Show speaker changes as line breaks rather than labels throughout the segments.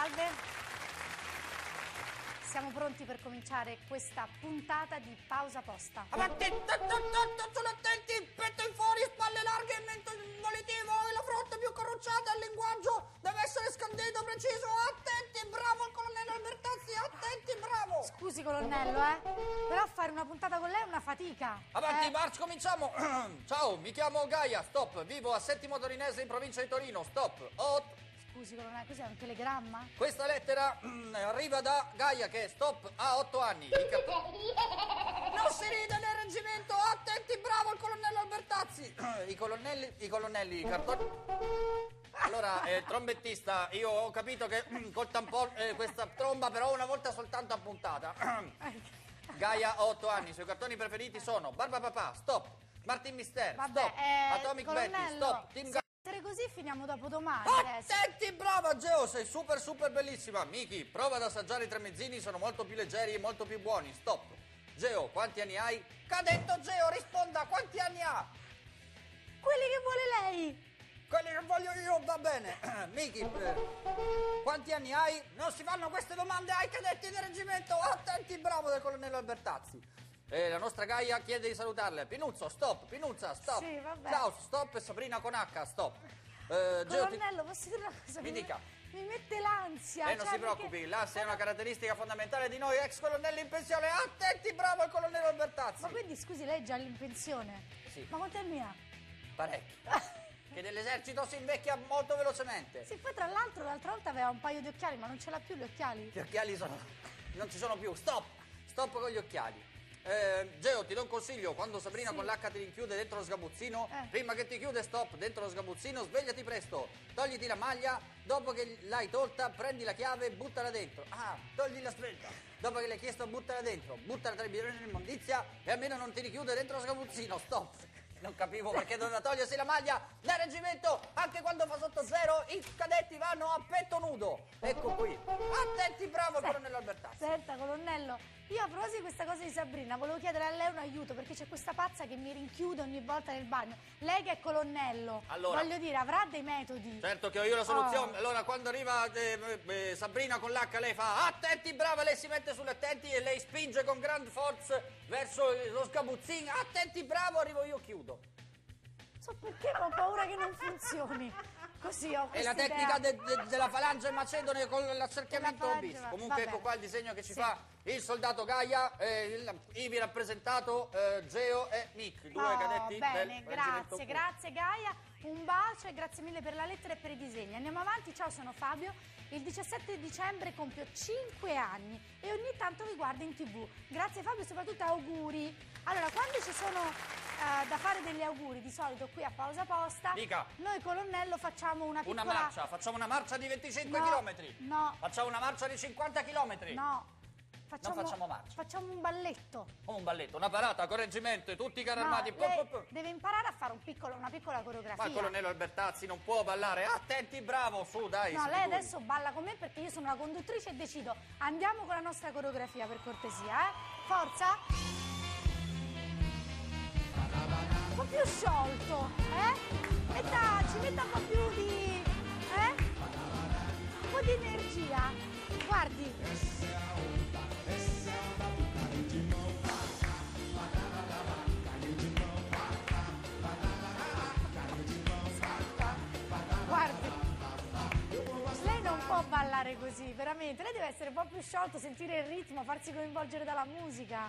salve. Siamo pronti per cominciare questa puntata di Pausa Posta.
Avanti, sono attenti, petto in fuori, spalle larghe, mento volitivo, la fronte più corrucciata, il linguaggio deve essere scandito, preciso, attenti, bravo il colonnello Albertazzi, attenti, bravo.
Scusi colonnello, però fare una puntata con lei è una fatica.
Avanti, march, cominciamo. Ciao, mi chiamo Gaia, stop, vivo a Settimo Torinese in provincia di Torino, stop,
Scusi colonnello, cos'è un telegramma?
Questa lettera arriva da Gaia che stop ha 8 anni. Non si ride nel reggimento, attenti, bravo il colonnello Albertazzi. I colonnelli, i cartoni. Allora, trombettista, io ho capito che col tampone questa tromba però una volta soltanto appuntata. Gaia ha 8 anni, i suoi cartoni preferiti sono Barba Papà, stop, Martin Mister, stop, Atomic Betty, stop, Team Gaia.
Se così finiamo dopo domani.
Attenti, brava Geo, sei super bellissima. Miki, prova ad assaggiare i tramezzini, sono molto più leggeri e molto più buoni. Stop. Geo, quanti anni hai? Cadetto Geo, risponda, quanti anni ha?
Quelli che vuole lei.
Quelli che voglio io, va bene. Miki, quanti anni hai? Non si fanno queste domande ai cadetti del reggimento. Attenti, bravo del colonnello Albertazzi. La nostra Gaia chiede di salutarle. Pinuzzo, stop, Pinuzza, stop.
Sì, vabbè.
Ciao, stop, e Sabrina con H, stop.
Colonnello, posso dire una cosa?
Mi dica.
Mi mette l'ansia.
Non si preoccupi, l'ansia è una caratteristica fondamentale di noi ex colonnelli in pensione. Attenti, bravo il colonnello Albertazzi.
Ma quindi, scusi, lei è già in pensione?
Sì.
Ma quanti anni ha?
Parecchi. Che nell'esercito si invecchia molto velocemente.
Sì, poi tra l'altro l'altra volta aveva un paio di occhiali, ma non ce l'ha più gli occhiali.
Gli occhiali non ci sono più. Stop con gli occhiali. Geo, ti do un consiglio, quando Sabrina con l'H ti rinchiude dentro lo sgabuzzino, prima che ti chiude, stop, dentro lo sgabuzzino, svegliati presto, togliti la maglia, dopo che l'hai tolta, prendi la chiave e buttala dentro. Togli la sveglia, dopo che l'hai chiesto buttala dentro, buttala tra i bidoni dell'immondizia e almeno non ti richiude dentro lo sgabuzzino, stop. Non capivo perché doveva togliersi la maglia nel reggimento, anche quando fa sotto zero i cadetti vanno a petto nudo. Ecco qui. Attenti, bravo colonnello Albertazzi.
Senta, colonnello, io a proposito di questa cosa di Sabrina volevo chiedere a lei un aiuto perché c'è questa pazza che mi rinchiude ogni volta nel bagno. Lei che è colonnello, voglio dire, avrà dei metodi.
Certo che ho io la soluzione. Allora, quando arriva Sabrina con l'H, lei fa attenti, brava, lei si mette sulle attenti e lei spinge con gran forza verso lo sgabuzzino. Attenti, bravo, arrivo io, chiudo.
So perché, ma ho paura che non funzioni. Così ho
questa idea. È la tecnica della falange macedone con l'accerchiamento bis. Comunque ecco qua il disegno che ci fa il soldato Gaia, ivi rappresentato Geo e Nick, due cadetti
bene,
del
grazie Gaia, un bacio e grazie mille per la lettera e per i disegni. Andiamo avanti, ciao, sono Fabio, il 17 dicembre compio 5 anni e ogni tanto vi guardo in TV. Grazie Fabio e soprattutto auguri. Allora, quando ci sono da fare degli auguri, di solito qui a Pausa Posta, noi colonnello facciamo una piccola...
Una marcia, facciamo una marcia di 25 km.
No.
Facciamo una marcia di 50 km.
No.
Non facciamo marcia.
Facciamo un balletto.
Come un balletto? Una parata, correggimento, tutti i carri armati.
Deve imparare a fare una piccola coreografia.
Ma il colonnello Albertazzi non può ballare. Attenti, bravo, su, dai.
No, lei adesso balla con me perché io sono la conduttrice e decido. Andiamo con la nostra coreografia, per cortesia, Forza. Un po' più sciolto, ci metta un po' più di... un po' di energia. Guardi. Guardi, lei non può ballare così, veramente. Lei deve essere un po' più sciolto, sentire il ritmo, farsi coinvolgere dalla musica.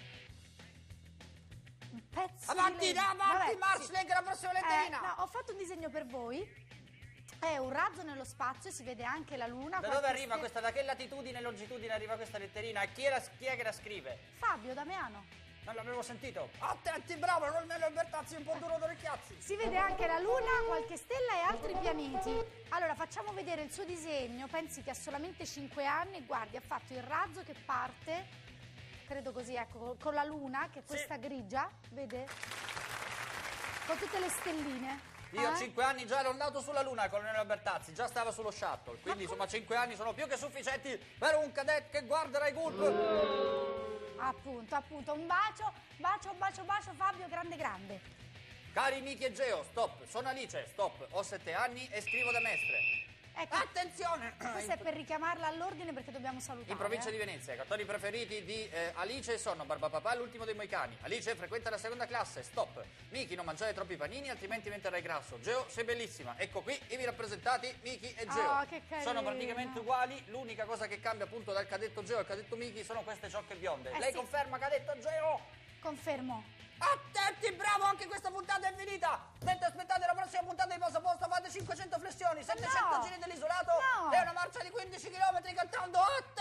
Un pezzo
avanti, march, legga la prossima letterina.
No, ho fatto un disegno per voi. È un razzo nello spazio, si vede anche la luna.
Da dove arriva questa? Da che latitudine e longitudine arriva questa letterina? E chi è che la scrive?
Fabio Damiano.
Non l'avevo sentito. Attenti, bravo, il colonnello Albertazzi, un po' duro d'orecchiazzi.
Si vede anche la luna, qualche stella e altri pianeti. Allora, facciamo vedere il suo disegno. Pensi che ha solamente 5 anni. Guardi, ha fatto il razzo che parte, credo così, ecco, con la luna, che è questa grigia, vede? Con tutte le stelline.
Io a 5 anni già ero andato sulla luna, il colonnello Albertazzi, già stava sullo shuttle. Quindi, insomma, 5 anni sono più che sufficienti per un cadetto che guarderà i gulp.
Appunto, un bacio Fabio, grande.
Cari Miki e Geo, stop, sono Alice, stop, ho 7 anni e scrivo da Mestre.
Ecco,
attenzione!
questo è per richiamarla all'ordine perché dobbiamo salutare.
In provincia di Venezia, i cartoni preferiti di Alice sono Barbapapà, l'ultimo dei Moicani. Alice frequenta la seconda classe, stop. Miki, non mangiare troppi panini altrimenti diventerai grasso. Geo, sei bellissima. Ecco qui ivi rappresentati Miki e Geo.
Oh, che carino.
Sono praticamente uguali, l'unica cosa che cambia appunto dal cadetto Geo al cadetto Miki sono queste ciocche bionde. Lei
sì.
conferma cadetto Geo?
Confermo.
Attenti, bravo, anche questa puntata è finita. Mentre aspettate la prossima puntata di Posto Posto, fate 500 flessioni, 700 giri dell'isolato
No.
e una marcia di 15 km cantando 8.